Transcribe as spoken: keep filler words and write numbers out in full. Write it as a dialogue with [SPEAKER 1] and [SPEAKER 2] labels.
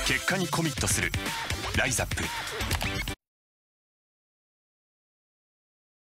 [SPEAKER 1] 結果にコミットするライザップ